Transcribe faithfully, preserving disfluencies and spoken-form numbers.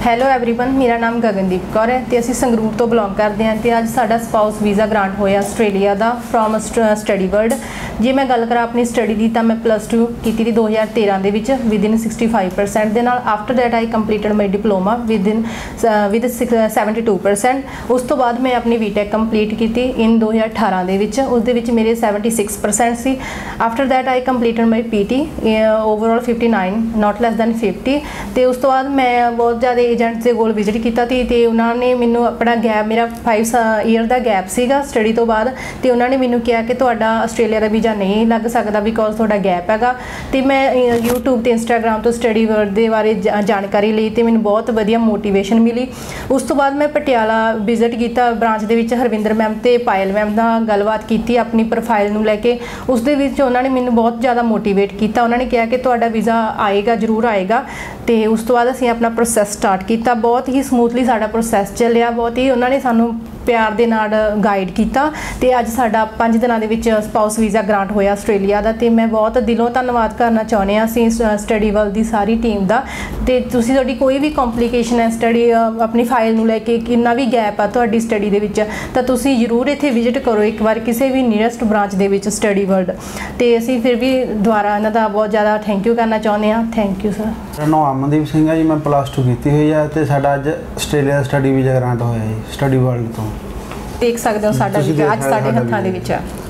Hello everyone, मेरा नाम गगनदीप कौर है तो ਅਸੀਂ ਸੰਗਰੂਰ ਤੋਂ ਬਿਲੋਂਗ ਕਰਦੇ ਹਾਂ ਤੇ ਅੱਜ ਸਾਡਾ ਸਪਾਊਸ ਵੀਜ਼ਾ ਗ੍ਰਾਂਟ ਹੋਇਆ ਆਸਟ੍ਰੇਲੀਆ ਦਾ ਫਰੋਮ ਸਟੱਡੀ ਵਰਲਡ। ਜੇ ਮੈਂ ਗੱਲ ਕਰਾਂ ਆਪਣੀ ਸਟੱਡੀ ਦੀ ਤਾਂ ਮੈਂ ਪਲੱਸ ਟੂ ਕੀਤੀ ਸੀ ਦੋ ਹਜ਼ਾਰ ਤੇਰਾਂ ਦੇ ਵਿੱਚ with in sixty five percent ਦੇ ਨਾਲ। After that I completed my diploma with in with seventy two percent. ਉਸ ਤੋਂ ਬਾਅਦ ਮੈਂ ਆਪਣੀ ਬੀਟੈਕ ਕੰਪਲੀਟ ਕੀਤੀ ਇਨ ਦੋ ਹਜ਼ਾਰ ਅਠਾਰਾਂ ਦੇ ਵਿੱਚ, ਉਸ ਦੇ ਵਿੱਚ ਮੇਰੇ ਸੈਵਨਟੀ ਸਿਕਸ ਪਰਸੈਂਟ ਸੀ। After that I completed my PT overall fifty nine not less than fifty. ਤੇ ਉਸ ਤੋਂ ਬਾਅਦ ਮੈਂ ਬਹੁਤ ਜ਼ਿਆਦਾ ਏਜੰਟਸ ਦੇ ਕੋਲ ਵਿਜ਼ਿਟ ਕੀਤਾ ਸੀ ਤੇ ਉਹਨਾਂ ਨੇ ਮੈਨੂੰ ਆਪਣਾ ਗੈਪ, ਮੇਰਾ फाइव ईयर का गैप ਸੀਗਾ ਸਟੱਡੀ ਤੋਂ ਬਾਅਦ, ਤੇ ਉਹਨਾਂ ਨੇ ਮੈਨੂੰ ਕਿਹਾ ਕਿ ਤੁਹਾਡਾ ਆਸਟ੍ਰੇਲੀਆ ਦਾ ਵੀਜ਼ਾ ਨਹੀਂ ਲੱਗ ਸਕਦਾ ਬਿਕੋਜ਼ ਤੁਹਾਡਾ ਗੈਪ ਹੈਗਾ। ਤੇ ਮੈਂ YouTube ਤੇ Instagram ਤੋਂ ਸਟੱਡੀ ਵਰਲਡ ਦੇ ਬਾਰੇ ਜਾਣਕਾਰੀ ਲਈ ਤੇ ਮੈਨੂੰ ਬਹੁਤ ਵਧੀਆ ਮੋਟੀਵੇਸ਼ਨ ਮਿਲੀ। ਉਸ ਤੋਂ ਬਾਅਦ ਮੈਂ ਪਟਿਆਲਾ ਵਿਜ਼ਿਟ ਕੀਤਾ ਬ੍ਰਾਂਚ ਦੇ ਵਿੱਚ, ਹਰਵਿੰਦਰ ਮੈਮ ਤੇ ਪਾਇਲ ਮੈਮ ਨਾਲ ਗੱਲਬਾਤ ਕੀਤੀ ਆਪਣੀ ਪ੍ਰੋਫਾਈਲ ਨੂੰ ਲੈ ਕੇ। ਉਸ ਦੇ ਵਿੱਚ ਉਹਨਾਂ ਨੇ ਮੈਨੂੰ ਬਹੁਤ ਜ਼ਿਆਦਾ ਮੋਟੀਵੇਟ ਕੀਤਾ। ਉਹਨਾਂ ਨੇ ਕਿਹਾ ਕਿ ਤੁਹਾਡਾ ਵੀਜ਼ਾ ਆਏਗਾ, ਜ਼ਰੂਰ ਆਏਗਾ। ਤੇ ਉਸ ਤੋਂ ਬਾਅਦ ਅਸੀਂ ਆਪਣਾ ਪ੍ਰੋਸੈਸ ਸਟਾਰਟ ਕੀਤਾ। ਬਹੁਤ ਹੀ ਸਮੂਥਲੀ ਸਾਡਾ ਪ੍ਰੋਸੈਸ ਚੱਲਿਆ, ਬਹੁਤ ਹੀ ਉਹਨਾਂ ਨੇ ਸਾਨੂੰ ਪਿਆਰ ਦੇ ਨਾਲ ਗਾਈਡ ਕੀਤਾ ਤੇ ਅੱਜ ਸਾਡਾ ਪੰਜ ਦਿਨਾਂ ਦੇ ਵਿੱਚ ਸਪਾਊਸ ਵੀਜ਼ਾ ਗ੍ਰਾਂਟ ਹੋਇਆ ਆਸਟ੍ਰੇਲੀਆ ਦਾ। ਤੇ ਮੈਂ ਬਹੁਤ ਦਿਲੋਂ ਧੰਨਵਾਦ ਕਰਨਾ ਚਾਹੁੰਦੇ ਹਾਂ ਅਸੀਂ ਸਟੱਡੀ ਵਰਲਡ ਦੀ ਸਾਰੀ ਟੀਮ ਦਾ। ਤੇ ਤੁਸੀਂ ਤੁਹਾਡੀ ਕੋਈ ਵੀ ਕੰਪਲੀਕੇਸ਼ਨ ਹੈ ਸਟੱਡੀ ਆਪਣੀ ਫਾਈਲ ਨੂੰ ਲੈ ਕੇ, ਕਿੰਨਾ ਵੀ ਗੈਪ ਆ ਤੁਹਾਡੀ ਸਟੱਡੀ ਦੇ ਵਿੱਚ, ਤਾਂ ਤੁਸੀਂ ਜ਼ਰੂਰ ਇੱਥੇ ਵਿਜ਼ਿਟ ਕਰੋ ਇੱਕ ਵਾਰ ਕਿਸੇ ਵੀ ਨੀਅਰੈਸਟ ਬ੍ਰਾਂਚ ਦੇ ਵਿੱਚ ਸਟੱਡੀ ਵਰਲਡ। ਤੇ ਅਸੀਂ ਫਿਰ ਵੀ ਦੁਬਾਰਾ ਇਹਨਾਂ ਦਾ ਬਹੁਤ ਜ਼ਿਆਦਾ ਥੈਂਕ ਯੂ ਕਰਨਾ ਚਾਹੁੰਦੇ ਹਾਂ। Thank you sir. ਮੇਰਾ ਨਾਮ ਅਮਨਦੀਪ ਸਿੰਘ ਹੈ ਜੀ, ਮੈਂ ਪਲੱਸ ਟੂ ਕੀਤੀ ਹੋਈ ਹੈ ਤੇ ਸਾਡਾ ਅੱਜ ਆਸਟ੍ਰੇਲੀਆ ਸਟੱਡੀ ਵੀਜ਼ਾ ਗ੍ਰਾਂਟ ਹੋਇਆ ਜੀ ਸਟੱਡੀ ਵਰਲਡ ਤੋਂ। ਦੇਖ ਸਕਦੇ ਹੋ ਸਾਡਾ ਵੀਜ਼ਾ ਅੱਜ ਸਾਡੇ ਹੱਥਾਂ ਦੇ ਵਿੱਚ ਆ।